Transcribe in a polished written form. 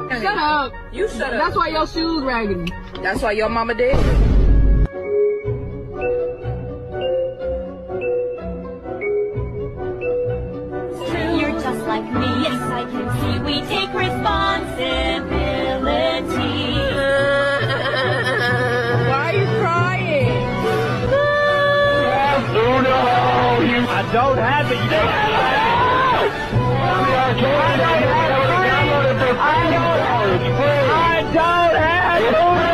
Shut up. You shut up. That's why your shoes raggedy. That's why your mama dead. You're just like me, yes I can see we take responsibility. Why are you crying? I don't have it. You don't have it. I don't have it.